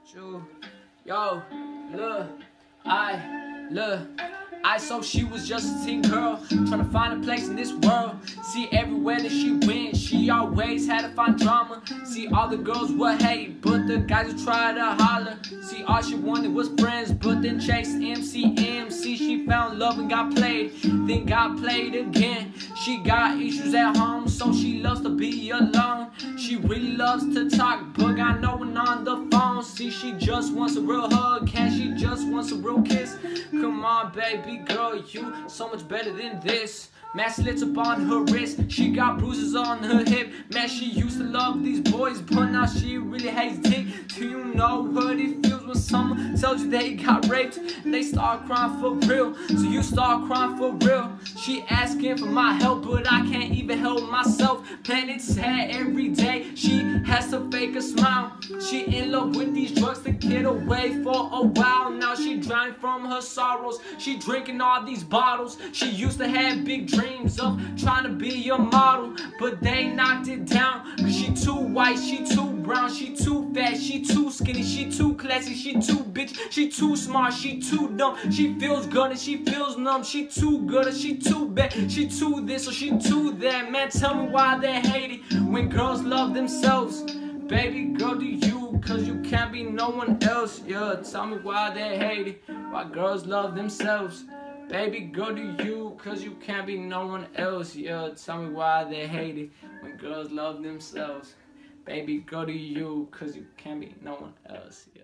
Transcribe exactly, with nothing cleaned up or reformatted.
True. Yo, look, I, look, I saw she was just a teen girl, trying to find a place in this world. See, everywhere that she went, she always had to find drama. See, all the girls would hate, but the guys would try to holler. See, all she wanted was friends, but then chased M C M. See, she found love and got played, then got played again. She got issues at home, so she loves to be alone. She really loves to talk, but got no one on the phone. See, she just wants a real hug, and she just wants a real kiss. Come on, baby girl, you so much better than this. Man, slits up on her wrist, she got bruises on her hip. Man, she used to love these boys, but now she really hates dick. Do you know what it feels when someone tells you they got raped? They start crying for real, so you start crying for real. She asking for my help, but I can't even help myself. Man, it's sad every day, she has to fake a smile. She in love with these drugs to get away for a while. Now she drowning from her sorrows, she drinking all these bottles. She used to have big dreams of trying to be a model, but they knocked it down. Cause she too white, she too brown, she too fat, she too skinny, she too classy, she too bitch, she too smart, she too dumb. She feels good and she feels numb. She too good and she too bad, she too this or she too that. Man, tell me why they hate it when girls love themselves. Baby girl, do you, cause you can't be no one else. Yeah, tell me why they hate it, why girls love themselves. Baby girl, do you, cause you can't be no one else. Yeah, tell me why they hate it when girls love themselves. Baby girl, do you, cause you can't be no one else.